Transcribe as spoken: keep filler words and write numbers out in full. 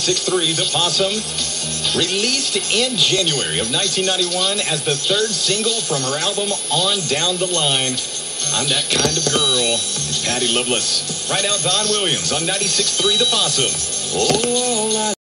ninety-six point three The Possum. Released in January of nineteen ninety-one as the third single from her album On Down the Line. I'm That Kind of Girl. It's Patty Loveless. Right now, Don Williams on ninety-six point three The Possum. Oh,